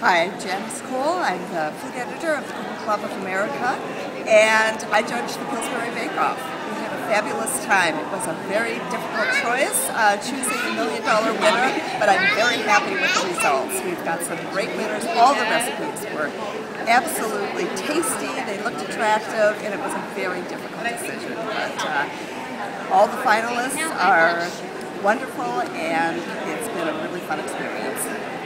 Hi, I'm Janice Cole. I'm the food editor of the Cooking Club of America, and I judged the Pillsbury Bake-Off. We had a fabulous time. It was a very difficult choice, choosing a $1 million winner, but I'm very happy with the results. We've got some great winners. All the recipes were absolutely tasty, they looked attractive, and it was a very difficult decision. But all the finalists are wonderful, and it's been a really fun experience.